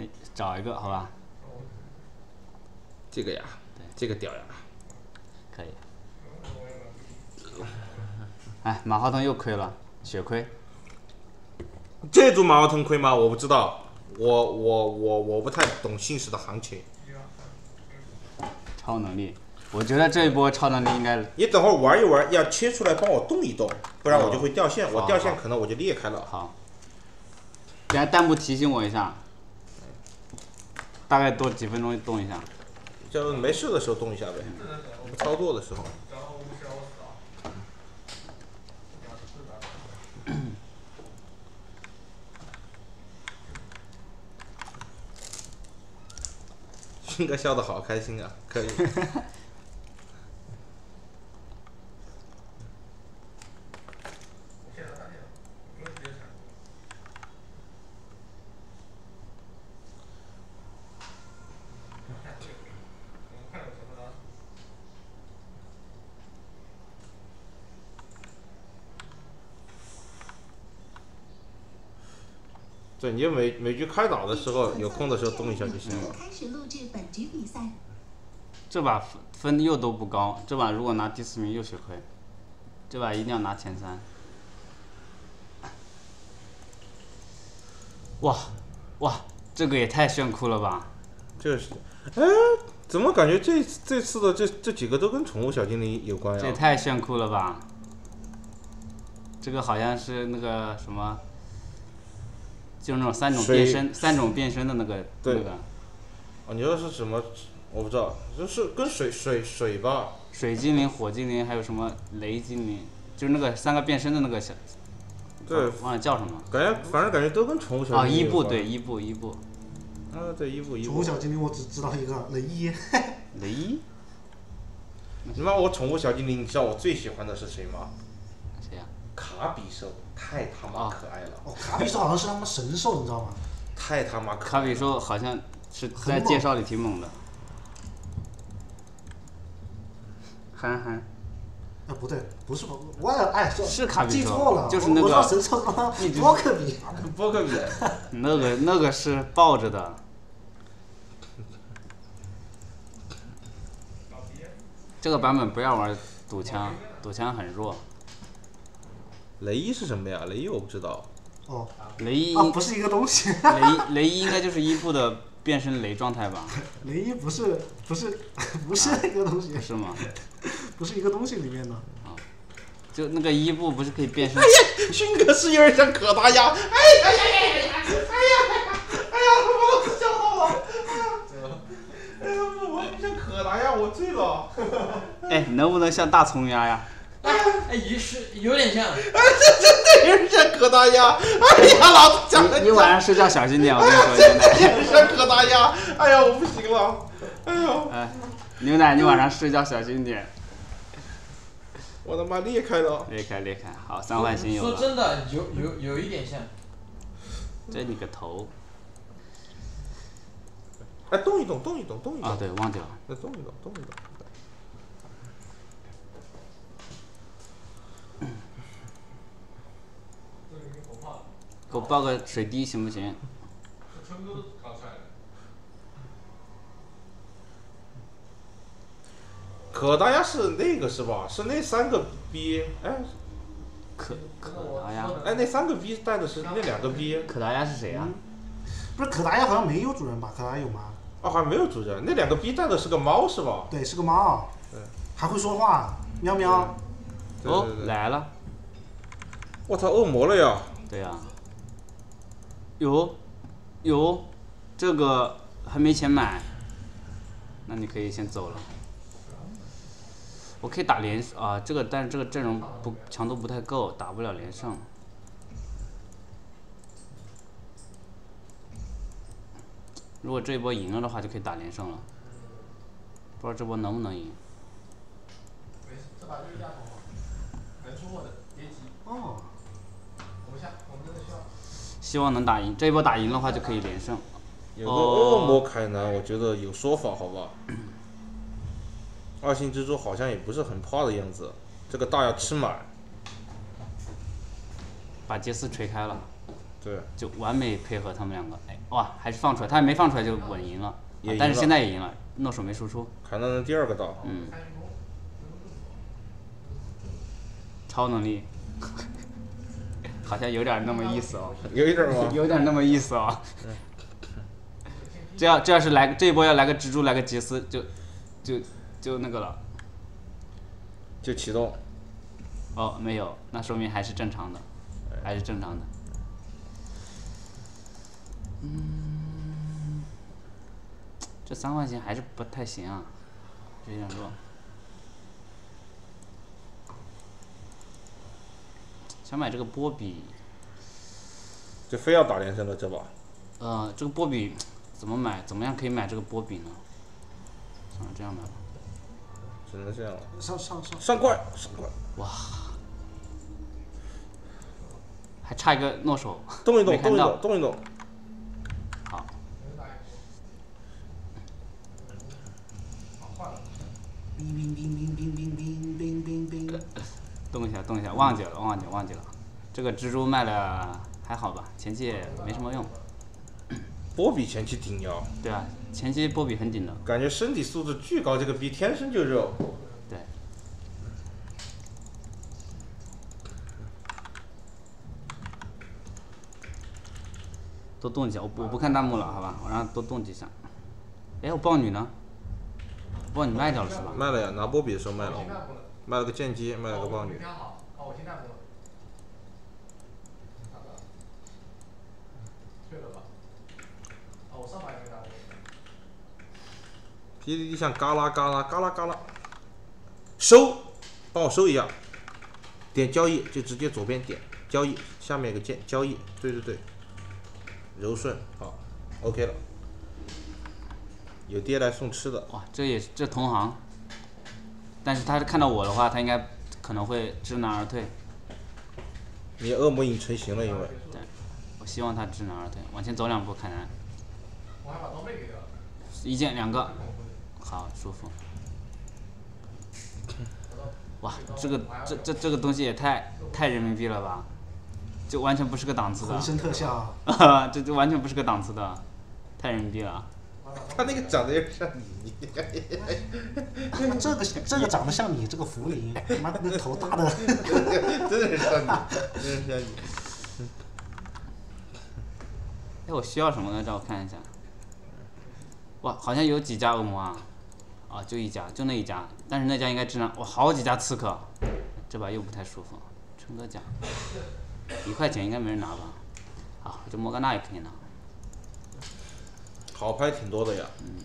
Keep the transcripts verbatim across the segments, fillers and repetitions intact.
先找一个好吧。 这个呀，这个屌呀， 可以。哎，马化腾又亏了，血亏。 这组马化腾亏吗？我不知道，我我我我不太懂信使的行情。 超能力，我觉得这一波超能力应该。 你等会儿玩一玩，要切出来帮我动一动，不然我就会掉线。 哦、 我掉线可能我就裂开了。 好。等下弹幕提醒我一下，大概多几分钟动一下。 就没事的时候动一下呗，不操作的时候。勋哥笑得好开心啊，可以。对，你就每每局开打的时候，有空的时候动一下就行了。 开始录制本局比赛。 这把分又都不高，这把如果拿第四名又血亏，这把一定要拿前三。哇哇，这个也太炫酷了吧！ 这是，哎，怎么感觉这这次的这这几个都跟宠物小精灵有关呀？ 这也太炫酷了吧！这个好像是那个什么。就是那种三种变身，三种变身的那个那个。 哦，你说是什么？我不知道，就是跟水水水吧。 水精灵、火精灵，还有什么雷精灵，就是那个三个变身的那个小。 对。 忘了叫什么。 感觉反正感觉都跟宠物小精灵。 啊，伊布对伊布伊布。 啊，对伊布伊布。 宠物小精灵我只知道一个雷伊。 雷伊。 你妈！我宠物小精灵，你知道我最喜欢的是谁吗？ 谁呀？ 卡比兽。太他妈可爱了！ 哦，卡比兽好像是他妈神兽，你知道吗？ 太他妈可爱了！ 卡比兽好像是在介绍里挺猛的。憨憨。 哎，不对，不是我也哎， 是卡比兽， 记错了， 就是那个。 我说神兽他妈波克比。 波克比。 那个那个是抱着的。这个版本不要玩堵枪，堵枪很弱。 雷伊是什么呀？雷伊我不知道。 哦， 雷伊啊，不是一个东西。 雷雷伊应该就是伊布的变身雷状态吧？ 雷伊不是不是不是那个东西。 不是吗？ 不是一个东西里面的。 啊，就那个伊布不是可以变身？ 哎呀，勋哥是有点像可达鸭。哎呀呀呀呀呀！哎呀哎呀，我都笑到了。哎呀，我像可达鸭，我醉了。 哎，能不能像大葱鸭呀？ 哎，也是有点像。 哎，这这有点像可达鸭。哎呀，老子讲你你晚上睡觉小心点，我跟你说，牛奶。 有点像可达鸭。哎呀，我不行了。哎呦。 哎，牛奶，你晚上睡觉小心点。 我他妈裂开了。 裂开裂开，好，三换新有了。 说真的，有有有一点像。 这你个头。 哎，动一动，动一动，动一动。 啊，对，忘记了。 再动一动，动一动。 给我报个水滴行不行？ 可达鸭是那个是吧？是那三个 B， 哎。 可可达鸭。 哎，那三个 B 带的是那两个 B。 可达鸭是谁啊？ 不是可达鸭好像没有主人吧？可达鸭有吗？ 哦，还没有主人。那两个 B 带的是个猫是吧？ 对，是个猫。 对。 还会说话，喵喵。 哦，来了。 我操，恶魔了呀！ 对呀。有，有，这个还没钱买，那你可以先走了。我可以打连啊，这个但是这个阵容不强度不太够，打不了连胜。如果这一波赢了的话，就可以打连胜了。不知道这波能不能赢。 没事，这把就是亚头嘛，能出货的别急。 哦。 我们下，我们这个需要。 希望能打赢，这一波打赢的话就可以连胜。 有个恶魔凯南，我觉得有说法，好吧？二星蜘蛛好像也不是很怕的样子，这个大要吃满。 把杰斯锤开了。 对， 就完美配合他们两个，哎，哇，还是放出来，他还没放出来就稳赢了，啊也赢了但是现在也赢了，诺手没输出， 砍到了第二个刀， 嗯，超能力，好像有点那么意思哦， 有一点吗？ 有点那么意思哦。这要这要是来这一波要来个蜘蛛来个杰斯就就就那个了。 就启动。 哦，没有，那说明还是正常的，还是正常的。嗯，这三块钱还是不太行啊，有点弱。想买这个波比。 这非要打连胜的这把。 呃，这个波比怎么买？怎么样可以买这个波比呢？算了，这样买吧。 只能这样了。 上上上上怪，上怪。 哇！还差一个诺手。 动一动，动一没看到动，动一动。 好。 冰冰冰冰冰冰冰冰冰冰。 动一下，动一下，忘记了，忘记了，忘记了。这个蜘蛛卖了还好吧？前期也没什么用。 波比前期顶腰。 对啊，前期波比很顶的。 感觉身体素质巨高，这个逼天生就肉。 对。多动几下，我不我不看弹幕了，好吧？我让他多动几下。哎，我豹女呢？豹女卖掉了是吧？ 卖了呀，拿波比的时候卖了，卖了个剑姬，卖了个豹女。 哦，我听弹幕了。退了吧？哦，我上把也没打过。 P D D 像嘎啦嘎啦嘎啦嘎啦，收，帮我收一下，点交易就直接左边点交易，下面有个键交易，对对对，柔顺好 ，OK 了，有爹来送吃的， 哇，这也是这同行，但是他看到我的话，他应该可能会知难而退。 你恶魔已经成型了，因为对，我希望他知难而退，往前走两步，凯南。 我还把装备给掉了。 一件两个，好舒服。哇，这个这这这个东西也太太人民币了吧？就完全不是个档次的。 浑身特效。 这这完全不是个档次的，太人民币了。 他那个长得有点像你。 这个这个长得像你这个福林，妈那头大的。 真的是像你，真是像你。 哎，我需要什么呢？让我看一下。哇，好像有几家恶魔啊，啊，就一家，就那一家，但是那家应该质量，哇，好几家刺客，这把又不太舒服。春哥奖，一块钱应该没人拿吧？啊，这摩甘娜也可以拿。 好牌挺多的呀。 嗯。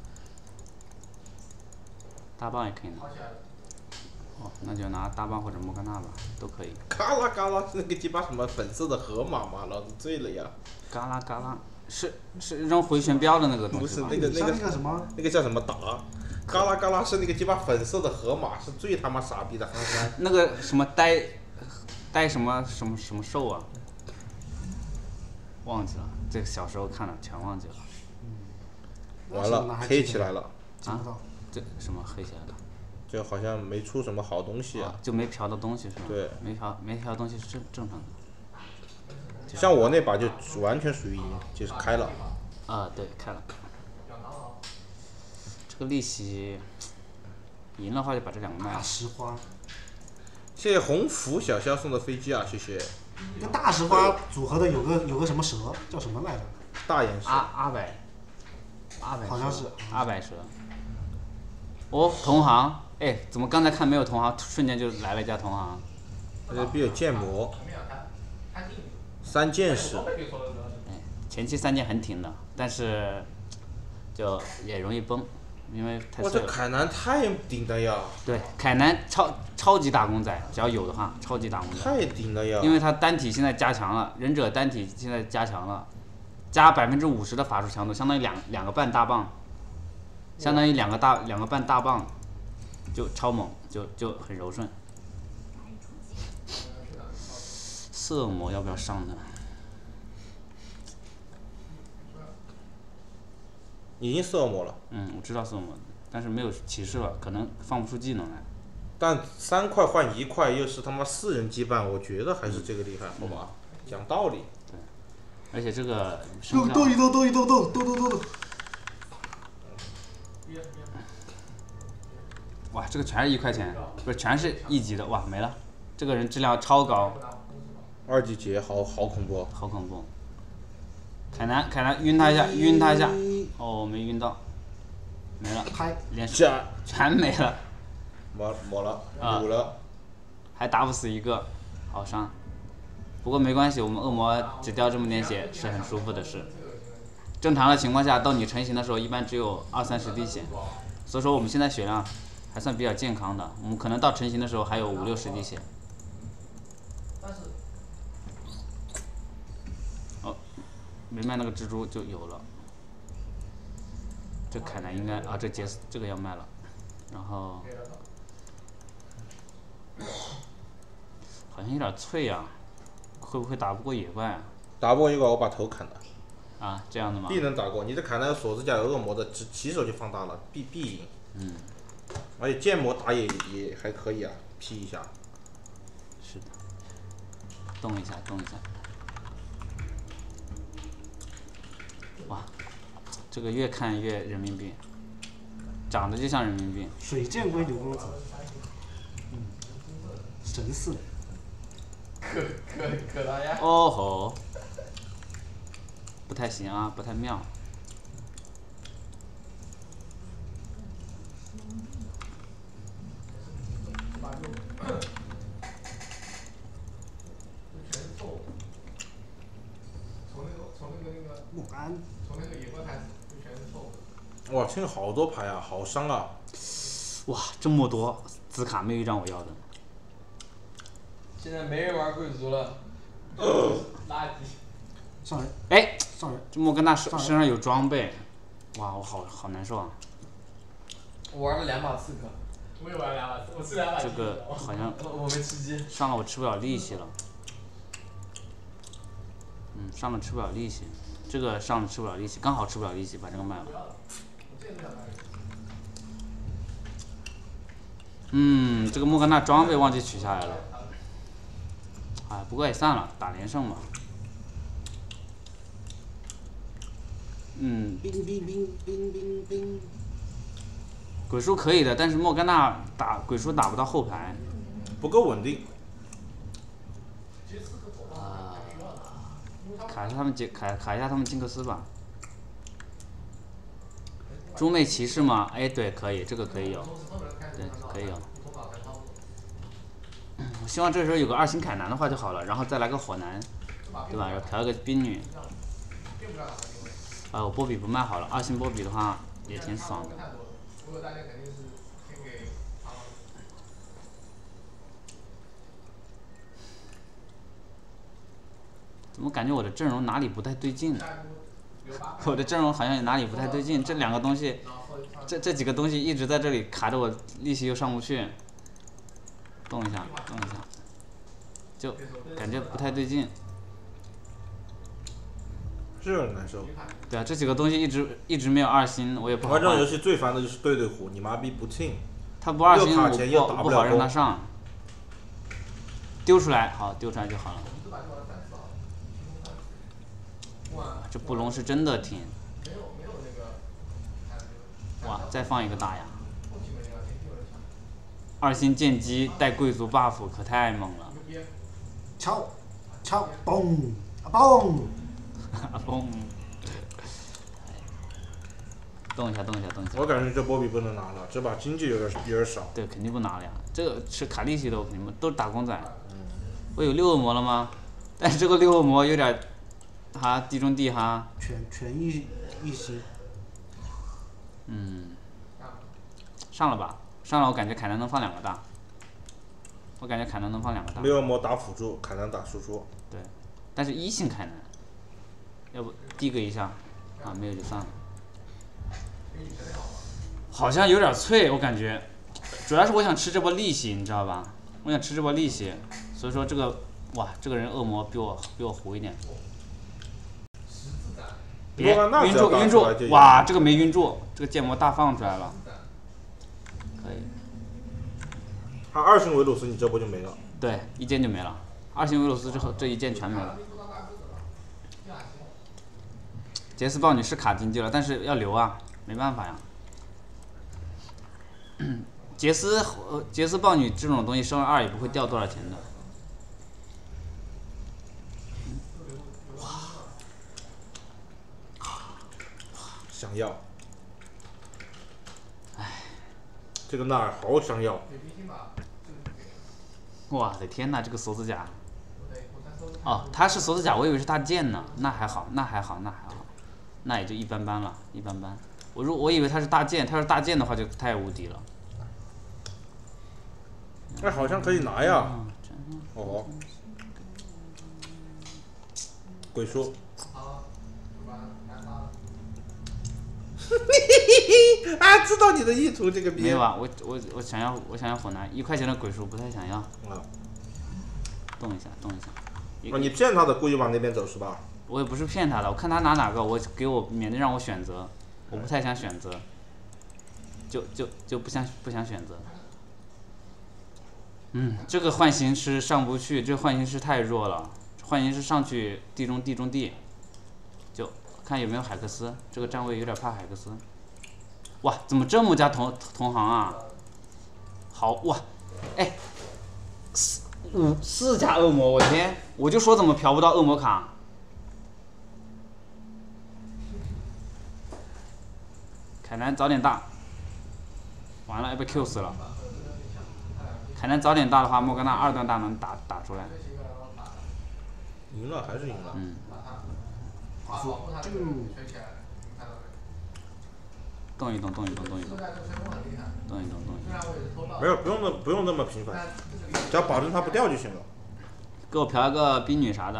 大棒也可以拿。哦，那就拿大棒或者摩甘娜吧，都可以。 嘎啦嘎啦，是那个鸡巴什么粉色的河马吗？老子醉了呀！ 嘎啦嘎啦，是是扔回旋镖的那个东不西吧？ 是那个那个那个什么？ 那个叫什么打？嘎啦嘎啦是那个鸡巴粉色的河马，是最他妈傻逼的憨憨。 那个什么呆呆什么什么什么兽啊？忘记了，这个小时候看的全忘记了。 完了，黑起来了。 啊？这什么黑起来了？ 就好像没出什么好东西啊。 就没嫖到东西是吧？ 对。 没嫖没嫖东西是正正常的。 像我那把就完全属于赢，就是开了。 啊，对，开了。这个利息赢的话就把这两个卖了。 大石花。 谢谢红福小肖送的飞机啊，谢谢。 跟大石花组合的有个有个什么蛇，叫什么来着？ 大眼蛇。 阿阿百。阿百。 好像是。 阿百蛇。哦，同行，哎，怎么刚才看没有同行，瞬间就来了一家同行？ 这必有剑魔。三剑士。 哎，前期三剑很挺的，但是就也容易崩，因为太哇， 碎了。 这凯南太顶了呀！ 对，凯南超超级打工仔，只要有的话，超级打工仔。 太顶了呀！ 因为他单体现在加强了，忍者单体现在加强了，加百分之五十的法术强度，相当于两两个半大棒，相当于两个大两个半大棒，就超猛，就就很柔顺。色魔要不要上呢？ 已经色魔了。 嗯，我知道色魔，但是没有骑士了，可能放不出技能来。 但三块换一块，又是他妈四人羁绊，我觉得还是这个厉害，好吧？讲道理。 对。 而且这个动动一动，动一动，动动动动动。 哇，这个全是一块钱，不是全是一级的，哇没了，这个人质量超高， 二级劫好好恐怖， 好恐怖。凯南，凯南晕他一下，晕他一下，哦没晕到，没了， 拍， 连加全没了， 没没了， 啊有了， 还打不死一个，好伤。不过没关系，我们恶魔只掉这么点血是很舒服的事。正常的情况下，到你成型的时候，一般只有二三十滴血，所以说我们现在血量还算比较健康的。我们可能到成型的时候还有五六十滴血。哦，没卖那个蜘蛛就有了。这凯南应该啊，这杰斯这个要卖了，然后好像有点脆啊。会不会打不过野怪啊？ 打不过野怪我把头砍了。 啊，这样的吗？ 必能打过，你这砍那个锁子甲有恶魔的，只起手就放大了，必必赢。 嗯。 而且剑魔打也也还可以啊，劈一下。 是的。动一下，动一下。哇，这个越看越人民币，长得就像人民币。 水箭龟刘公子，嗯，神似。 可可可大呀！ 哦吼，不太行啊，不太妙。 莫甘。 从那个野怪开始就全是臭的。 哇，清好多牌啊，好伤啊！ 哇，这么多紫卡没有一张我要的。 现在没人玩贵族了，垃圾。 上人。 哎， 上人。 这莫甘娜身身上有装备，哇，我好好难受啊。 我玩了两把刺客。 我也玩了两把，我吃两把。 这个好像。 我没吃鸡。 上了我吃不了利息了。嗯，上了吃不了利息，这个上了吃不了利息，刚好吃不了利息，把这个卖了。嗯，这个莫甘娜装备忘记取下来了。哎，不过也算了，打连胜吧。嗯。 冰冰冰冰冰冰。 鬼叔可以的，但是莫甘娜打鬼叔打不到后排， 不够稳定。 啊，卡一下他们杰卡卡一下他们金克斯吧。中妹骑士吗？哎，对，可以，这个可以有，对，可以有。我希望这时候有个二星凯南的话就好了，然后再来个火男，对吧？然后调一个冰女。啊，我波比不卖好了，二星波比的话也挺爽的。怎么感觉我的阵容哪里不太对劲？我的阵容好像哪里不太对劲，这两个东西，这这几个东西一直在这里卡着我，利息又上不去。动一下，动一下，就感觉不太对劲。 是有点难受。 对啊，这几个东西一直一直没有二星，我也不好玩这种游戏最烦的就是对对胡，你妈逼不听。 他不二星， 我不不好让他上。丢出来，好，丢出来就好了。这布隆是真的挺。哇，再放一个大呀！二星剑姬带贵族 buff 可太猛了。 敲，敲，嘣，啊嘣， 啊嘣。动一下，动一下，动一下。 我感觉这波比不能拿了，这把经济有点有点少。 对，肯定不拿了呀。这个是卡利西的，你们都是打工仔。嗯。我有六恶魔了吗？但是这个六恶魔有点，哈地中地哈。 全全一一星。 嗯。上了吧，上了，我感觉凯南能放两个大。我感觉凯南能放两个大。 六恶魔打辅助，凯南打输出。 对，但是一星凯南，要不递个一下，啊，没有就算了。好像有点脆，我感觉，主要是我想吃这波利息，你知道吧？我想吃这波利息，所以说这个，哇，这个人恶魔比我比我糊一点。别晕住晕住，哇，这个没晕住，这个剑魔大放出来了，可以。 他二星维鲁斯，你这波就没了。 对，一剑就没了，二星维鲁斯之后这一剑全没了。 杰斯豹女是卡经济了，但是要留啊，没办法呀。杰斯呃杰斯豹女这种东西升了二也不会掉多少钱的。 想要。唉，这个纳尔好想要。 哇的天呐，这个锁子甲。哦，他是锁子甲，我以为是大剑呢，那还好，那还好，那还好，那也就一般般了，一般般。我如我以为他是大剑，他是大剑的话就太无敌了。 哎，好像可以拿呀。哦。鬼叔。啊，知道你的意图，这个逼。 没有啊，我我我想要我想要火男，一块钱的鬼叔不太想要。 啊。 动一下，动一下。 啊，你骗他的，故意往那边走是吧？ 我也不是骗他的，我看他拿哪个，我给我免得让我选择，我不太想选择，就就就不想不想选择。嗯，这个幻形师上不去，这个幻形师太弱了，幻形师上去地中地中地，就看有没有海克斯，这个站位有点怕海克斯。哇，怎么这么家同同行啊？好哇，哎，四五四家恶魔，我的天！我就说怎么嫖不到恶魔卡。凯南早点大，完了要被 Q 死了。凯南早点大的话，莫甘娜二段大能打打出来。 赢了还是赢了。 嗯。 就动一动，动一动，动一动，动一动，动一动。 没有，不用那不用那么频繁，只要保证它不掉就行了。 给我嫖一个冰女啥的。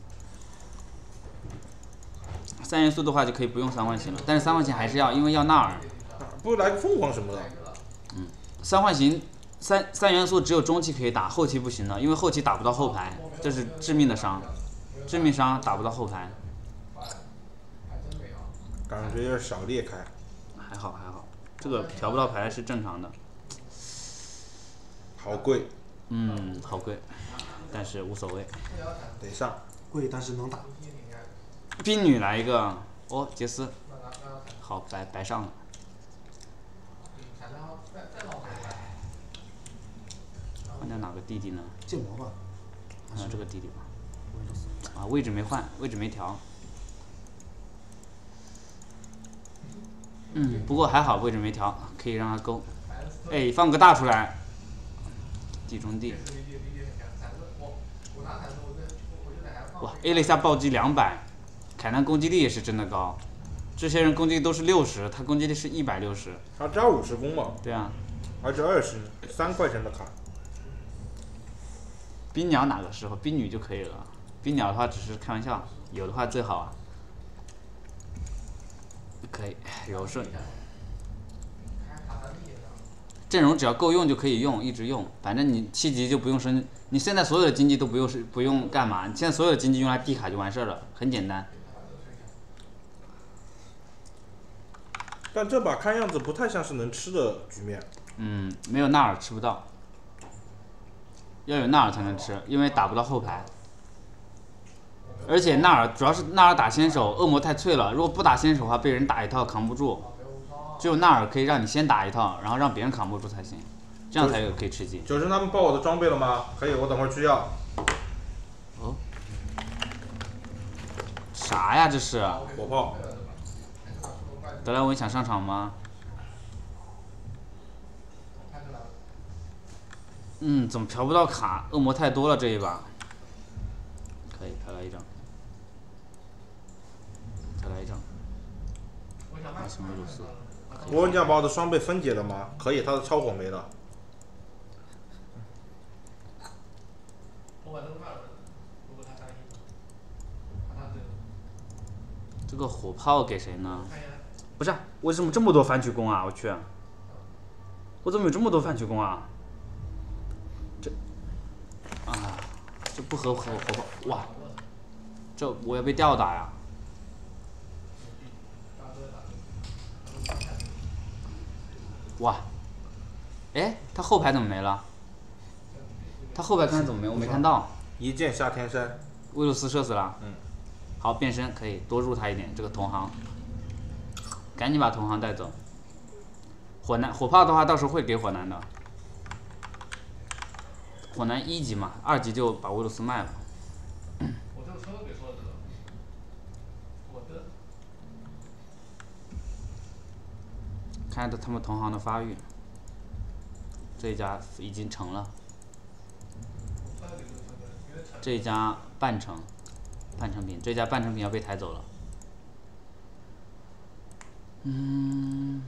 三元素的话就可以不用三唤醒了，但是三唤醒还是要，因为要纳尔。 不来个凤凰什么的。 嗯，三唤醒，三三元素只有中期可以打，后期不行的，因为后期打不到后排，这是致命的伤，致命伤打不到后排。 感觉有点小裂开。 还好还好，这个调不到牌是正常的。 好贵。 嗯，好贵，但是无所谓。 得上。 贵但是能打。 冰女来一个，哦，杰斯，好白白上了。换掉哪个弟弟呢？ 剑魔吧。 换掉这个弟弟吧。啊，位置没换，位置没调。嗯，不过还好位置没调，可以让他勾。哎，放个大出来。地中地。哇 ，A 了一下暴击两百，凯南攻击力也是真的高。这些人攻击力都是六十，他攻击力是一百六十。 他加五十攻嘛。 对啊。 而且二十三块钱的卡。 冰鸟哪个时候？冰女就可以了。冰鸟的话只是开玩笑，有的话最好啊。可以柔顺，阵容只要够用就可以用，一直用。反正你七级就不用升，你现在所有的经济都不用是不用干嘛，你现在所有的经济用来地卡就完事儿了，很简单。 但这把看样子不太像是能吃的局面。 嗯，没有纳尔吃不到，要有纳尔才能吃，因为打不到后排。而且纳尔主要是纳尔打先手，恶魔太脆了。如果不打先手的话，被人打一套扛不住。只有纳尔可以让你先打一套，然后让别人扛不住才行，这样才有可以吃鸡。 九神他们报我的装备了吗？可以，我等会儿去要。 哦。啥呀这是？ 火炮。 德莱文想上场吗？嗯，怎么嫖不到卡？恶魔太多了这一把。可以，再来一张。再来一张。啊，什么鲁斯？ 我问你把我的双倍分解了吗？可以，他的超火没了。 这个火炮给谁呢？不是、啊，为什么这么多反曲弓啊？我去，我怎么有这么多反曲弓啊？这，啊，这不合火火炮哇！这我要被吊打呀！哇，哎，他后排怎么没了？他后排刚才怎么没？我没看到。 一箭下天山。 威鲁斯射死了。 嗯。 好，变身可以多入他一点，这个同行，赶紧把同行带走。火男火炮的话，到时候会给火男的。火男一级嘛，二级就把维鲁斯卖了。 我这个车给说的，我的。 看着他们同行的发育，这一家已经成了，这一家半成，半成品，这家半成品要被抬走了。嗯。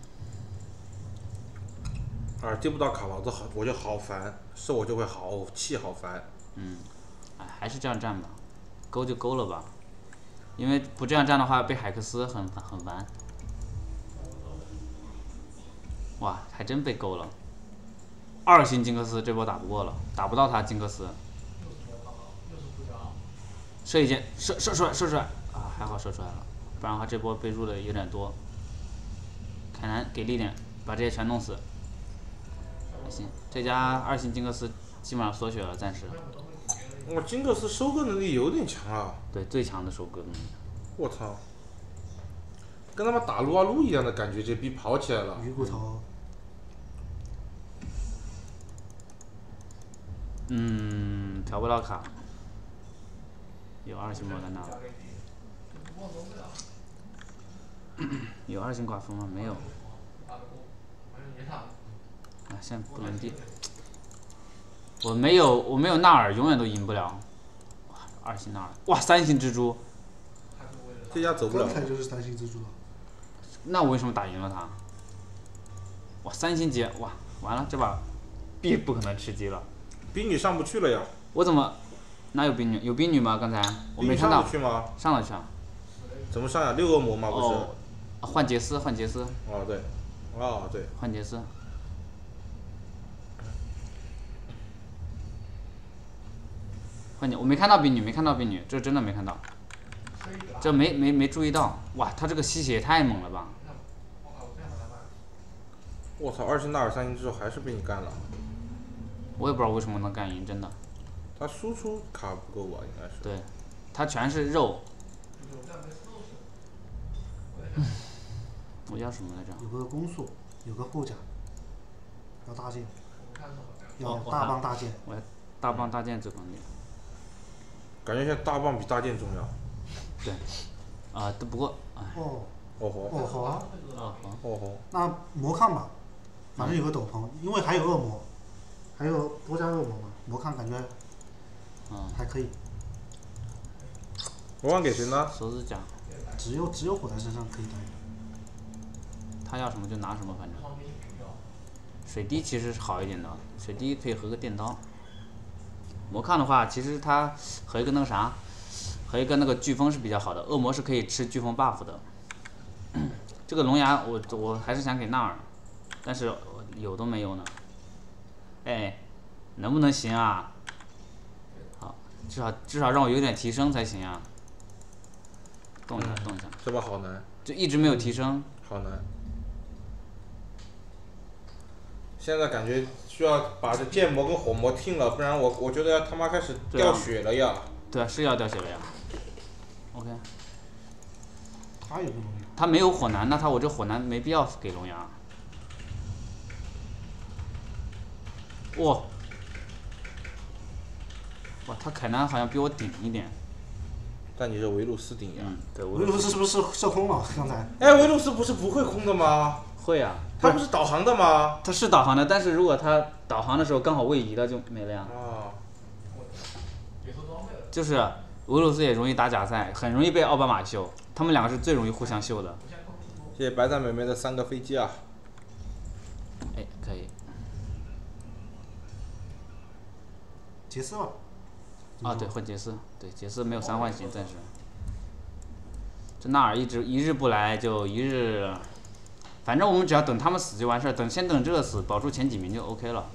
啊，接不到卡老子好，我就好烦，是我就会好气好烦。 嗯，哎，还是这样站吧，勾就勾了吧，因为不这样站的话，被海克斯很很烦。哇，还真被勾了。二星金克斯这波打不过了，打不到他金克斯。射一箭，射射出来，射出来啊！还好射出来了，不然的话这波被入的有点多。凯南给力点，把这些全弄死。还行，这家二星金克斯基本上锁血了，暂时。 我金克斯收割能力有点强啊。 对，最强的收割能力。 我操！跟他们打撸啊撸一样的感觉，这逼跑起来了。 鱼骨头。 嗯，调不到卡。有二星莫甘娜。有二星寡妇吗？没有。啊，现在不能定。我没有，我没有纳尔，永远都赢不了。哇，二星纳尔，哇，三星蜘蛛。 这家走不了。 刚才就是三星蜘蛛了。 那我为什么打赢了他？哇，三星劫，哇，完了，这把必不可能吃鸡了。 冰女上不去了呀。 我怎么？哪有冰女？有冰女吗？刚才我没看到。 上得去吗？ 上了去啊。 怎么上呀？六恶魔吗？不是。 哦，换杰斯，换杰斯。 哦对，哦对。 换杰斯。换杰，我没看到冰女，没看到冰女，这真的没看到。这没没没注意到，哇，他这个吸血也太猛了吧！ 我操，二星纳尔三星之后还是被你干了。 我也不知道为什么能干赢，真的。 他输出卡不够吧，应该是。 对，他全是肉。我要什么来着？ 有个攻速，有个护甲，要大剑，要哦大棒大剑。 我要大棒大剑最关键。 感觉现在大棒比大剑重要。 对。啊，都不过，哎。 哦。 哦吼。 哦吼。 哦吼。 哦吼。 那魔抗吧，反正有个斗篷，因为还有恶魔，还有多加恶魔嘛，魔抗感觉， 嗯， 还可以。 魔抗给谁呢？ 手指甲。 只有只有火在身上可以带。 他要什么就拿什么，反正。水滴其实是好一点的，水滴可以合个电刀。魔抗的话，其实它和一个那个啥，和一个那个飓风是比较好的。恶魔是可以吃飓风 buff 的。这个龙牙我我还是想给纳尔，但是有都没有呢。哎，能不能行啊？好，至少至少让我有点提升才行啊。动一下，动一下。 这把好难。 就一直没有提升。 好难。现在感觉需要把这剑魔跟火魔听了，不然我我觉得要他妈开始掉血了呀。 对啊，是要掉血了呀。OK。 他有个龙牙。 他没有火男，那他我这火男没必要给龙牙。哇！哇，他凯南好像比我顶一点。 但你这维鲁斯顶呀。 嗯，对。 维鲁斯是不是射空了？刚才。 哎，维鲁斯不是不会空的吗？ 会啊。 他不是导航的吗？ 他是导航的，但是如果他导航的时候刚好位移了就没了呀。 啊。 就是维鲁斯也容易打假赛，很容易被奥巴马秀，他们两个是最容易互相秀的。 谢谢白赞美眉的三个飞机啊！ 哎，可以。 杰斯吧。 啊，对，换杰斯，对，杰斯没有三换型，暂时。这纳尔一直一日不来就一日。反正我们只要等他们死就完事儿，等先等这个死，保住前几名就 OK 了。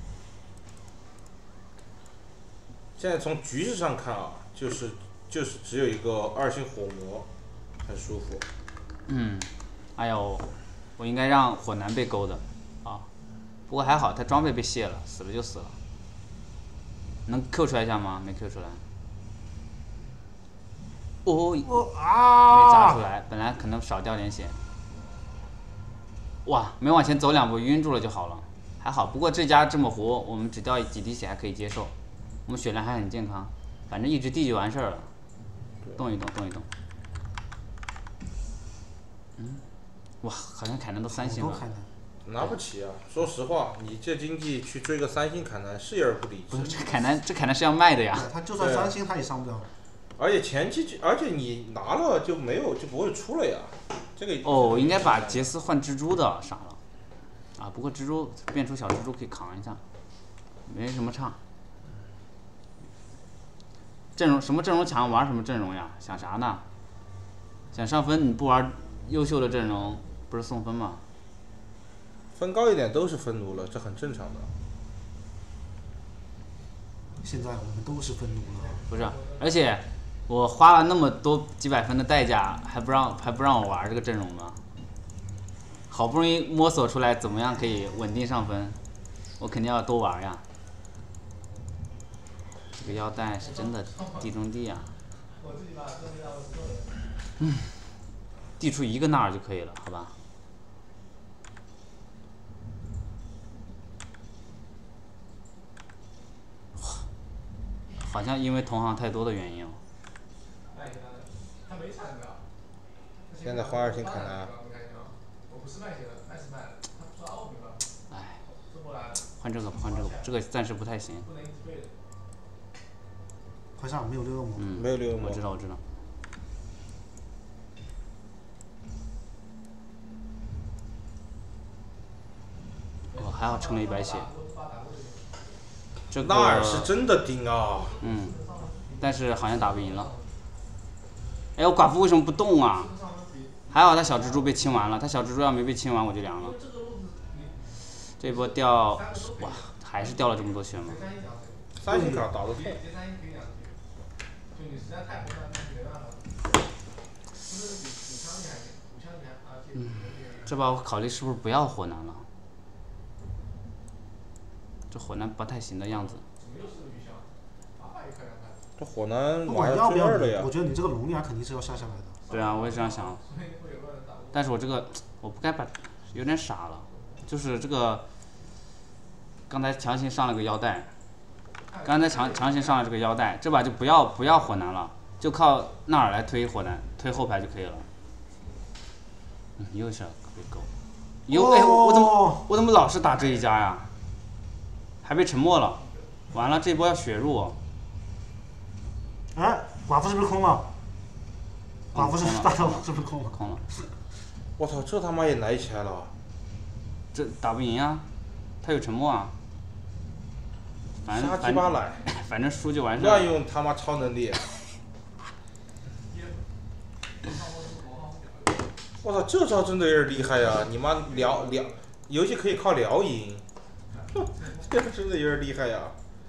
现在从局势上看啊，就是就是只有一个二星火魔，很舒服。 嗯，哎呦，我应该让火男被勾的，啊，不过还好他装备被卸了，死了就死了。能 Q 出来一下吗？没 Q 出来。 哦， 哦没啊！ 砸出来，本来可能少掉点血。哇，没往前走两步晕住了就好了，还好。不过这家这么活，我们只掉几滴血还可以接受，我们血量还很健康，反正一直地就完事儿了。动一动，动一动。嗯，哇，好像凯南都三星了。 好多凯南， 拿不起啊！说实话，你这经济去追个三星凯南是有点不理不是智。 这凯南，这凯南是要卖的呀。 对他就算对啊三星他也上不了。 而且前期就，而且你拿了就没有就不会出了呀。这个哦，我应该把杰斯换蜘蛛的，傻了。啊，不过蜘蛛变出小蜘蛛可以扛一下，没什么差。阵容什么阵容强玩什么阵容呀？想啥呢？想上分你不玩优秀的阵容，不是送分吗？ 分高一点都是分奴了，这很正常的。 现在我们都是分奴了。 不是，而且我花了那么多几百分的代价，还不让还不让我玩这个阵容吗？好不容易摸索出来怎么样可以稳定上分，我肯定要多玩呀。这个腰带是真的地中地啊。嗯，递出一个纳尔就可以了，好吧？好像因为同行太多的原因哦。 他没产的。 现在换二星凯南。 我不是卖血的，卖是卖的，他不刷奥米了。 哎， 这不来。 换这个，换这个，这个暂时不太行。 不能一直背的。 快上，没有六恶魔。 嗯， 没有六恶魔我知道，我知道。哦，还好撑了一百血。这个纳尔是真的盯啊！ 嗯，但是好像打不赢了。哎，我寡妇为什么不动啊？还好他小蜘蛛被清完了，他小蜘蛛要没被清完我就凉了。这波掉，哇，还是掉了这么多血吗？ 三星卡打得痛。 嗯，这把我考虑是不是不要火男了？这火男不太行的样子。 这火男不马上管要不要追二了呀你，我！觉得你这个容量肯定是要下下来的。 对啊，我也这样想。但是我这个我不该把，有点傻了，就是这个刚才强行上了个腰带，刚才强强行上了这个腰带，这把就不要不要火男了，就靠纳尔来推火男，推后排就可以了。嗯，又是被勾，又哎我怎么我怎么老是打这一家呀？还被沉默了，完了这波要血入哦。 哎，寡妇是不是空了？寡妇是不是空了大招是不是空了？ 空了， 我操，这他妈也来起来了！ 这打不赢啊，他有沉默啊。反正杀反正鸡巴来， 反正输就完事乱儿。 用他妈超能力！我操，这招真的有点厉害呀！你妈聊聊，游戏可以靠聊赢，这真的有点厉害呀！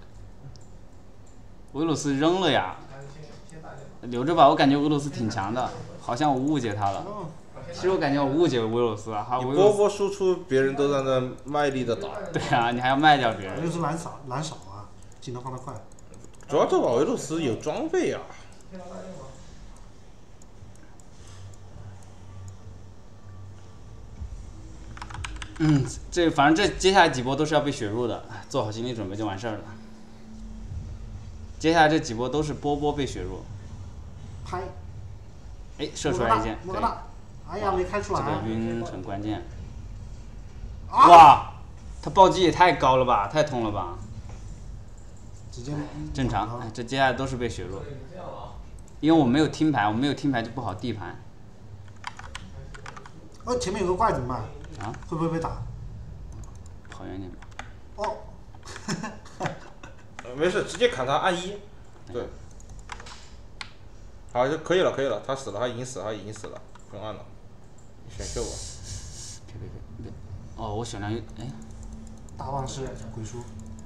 维鲁斯扔了呀，留着吧，我感觉维鲁斯挺强的，好像我误解他了。其实我感觉我误解维鲁斯了，哈， 你维鲁斯。 波波输出，别人都在那卖力的打。 对啊，你还要卖掉别人。 又是蓝少蓝少啊，技能放得快。 主要这把维鲁斯有装备啊。 嗯，这反正这接下来几波都是要被血入的，做好心理准备就完事儿了。接下来这几波都是波波被血入。 拍。 哎，射出来一箭，可以。 莫格纳，哎呀，没开出这来。 个晕很关键。 啊！ 哇，他暴击也太高了吧，太痛了吧。 直接正常，哎这接下来都是被血入。因为我没有听牌，我没有听牌就不好地盘。 哦，前面有个怪怎么办？ 啊？ 会不会被打？ 跑远点吧。 哦。 呃没事，直接砍他按一。对。好，就可以了，可以了。他死了，他已经死了，他已经死了，不用按了。你选秀吧。 别别别别！哦，我血量有哎。 大棒是鬼叔。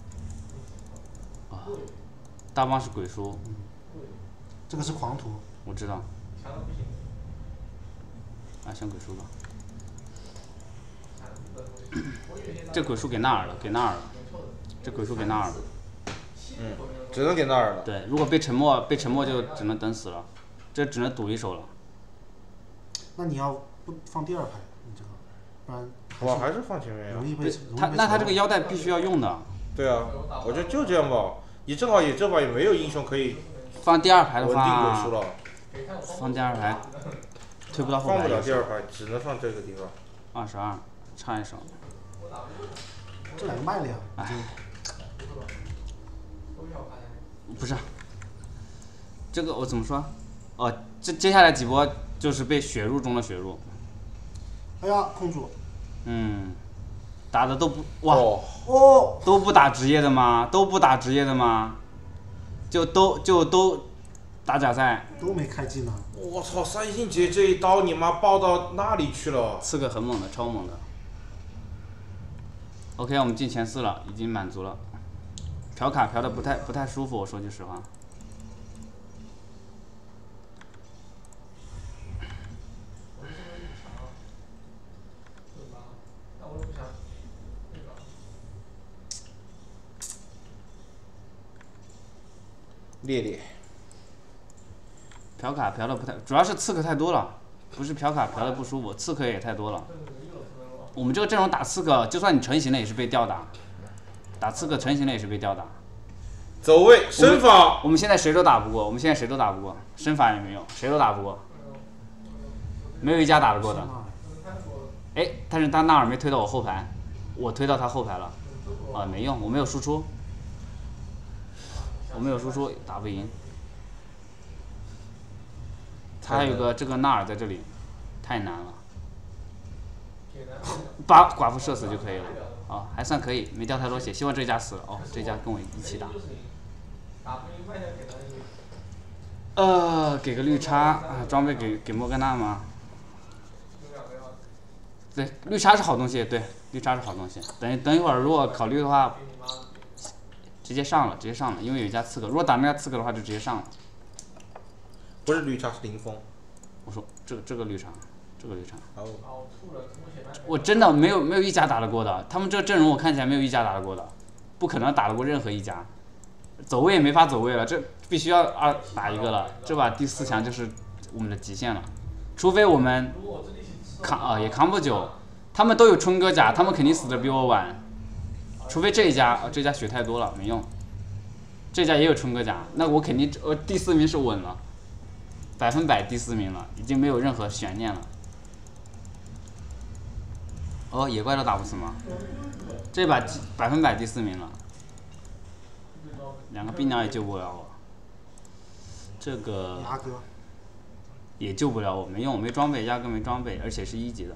啊，大棒是鬼叔。 嗯。这个是狂徒。 我知道。啊，选鬼叔吧。这鬼叔给纳尔了，给纳尔了。这鬼叔给纳尔了。 嗯，只能给纳尔了。 对，如果被沉默，被沉默就只能等死了。 这只能赌一手了。 那你要不放第二排，你这个，不然我还是放前面呀容。易被对容易被他那他这扫个腰带必须要用的， 对啊，我觉得就这样吧。你正好也这把也没有英雄可以放第二排的稳定鬼话数，了， 放第二排推不到后放不了排也是。 第二排，只能放这个地方。 二十二，差一手。 这两个卖了呀，已经不是，这个我怎么说？哦，这接下来几波就是被血入中的血入， 哎呀控住， 嗯，打的都不哇、 哦， 哦， 都不打职业的吗？都不打职业的吗？就都就都打假赛， 都没开技能， 我操！三星节这一刀你妈爆到那里去了？ 刺客很猛的，超猛的。OK， 我们进前四了，已经满足了。嫖卡嫖的不太不太舒服，我说句实话。 烈烈， 嫖卡嫖的不太，主要是刺客太多了，不是嫖卡嫖的不舒服，刺客也太多了。我们这个阵容打刺客，就算你成型了也是被吊打，打刺客成型了也是被吊打。 走位身法， 我们现在谁都打不过，我们现在谁都打不过，身法也没有，谁都打不过，没有一家打得过的。哎，但是他纳尔没推到我后排，我推到他后排了，啊，没用，我没有输出，我没有输出，打不赢。他还有个这个纳尔在这里，太难了，把寡妇射死就可以了，啊，还算可以，没掉太多血，希望这家死了，哦，这家跟我一起打。呃，给个绿叉啊，装备给给莫甘娜吗？对，绿叉是好东西，对，绿叉是好东西。等等一会儿，如果考虑的话，直接上了，直接上了，因为有一家刺客，如果打那家刺客的话，就直接上了。 不是绿茶是林峰。 我说这个这个绿叉，这个绿叉， 哦， 我真的没有没有一家打得过的，他们这个阵容我看起来没有一家打得过的，不可能打得过任何一家。走位也没法走位了，这必须要二打一个了，这把第四强就是我们的极限了，除非我们扛啊也扛不久，他们都有春哥甲，他们肯定死的比我晚，除非这一家，啊这家血太多了没用，这家也有春哥甲，那我肯定呃第四名是稳了，百分百第四名了，已经没有任何悬念了。哦，野怪都打不死吗？这把百分百第四名了。两个冰鸟也救不了我，这个牙哥， 也救不了我，没用，没装备，压根没装备，而且是一级的。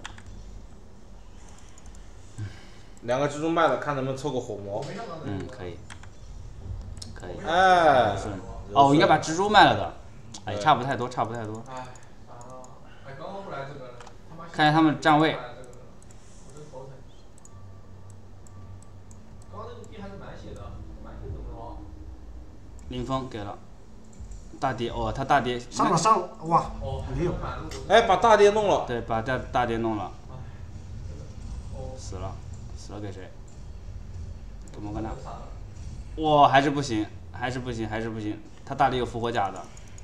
两个蜘蛛卖了，看能不能凑个火魔。 嗯，可以，可以。 哎， 顺哦，我应该把蜘蛛卖了的，哎，差不太多，差不太多。 哎，哎，刚刚不来这个了，他妈看一下他们站位。 我真头疼。刚刚那个币还是满血的，满血怎么了？ 林峰给了，大爹哦，他大爹上了上了，哇， 哦， 没有， 哎，把大爹弄了。 对，把大大爹弄了， 哦， 死了，死了给谁？给摩根纳。哇，还是不行，还是不行，还是不行，他大爹有复活甲的。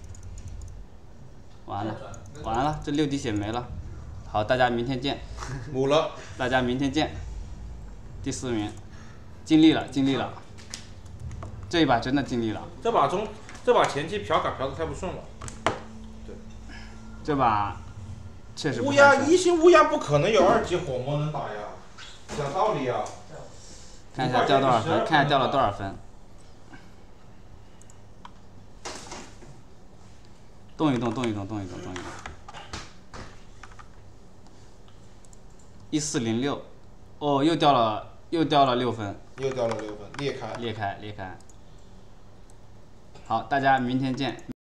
完了，完了，这六滴血没了。好，大家明天见。 母了。 大家明天见。第四名，尽力了，尽力了。这一把真的尽力了。 这把中，这把前期嫖卡嫖的太不顺了。对。 这把确实不乌鸦太顺一星乌鸦不可能有二级火魔能打呀，讲道理呀。 看一下掉多少分，看一下掉了多少分。动一动，动一动，动一动，动一动。一四零六，哦，又掉了，又掉了六分。 又掉了六分，裂开。 裂开，裂开。好，大家明天见。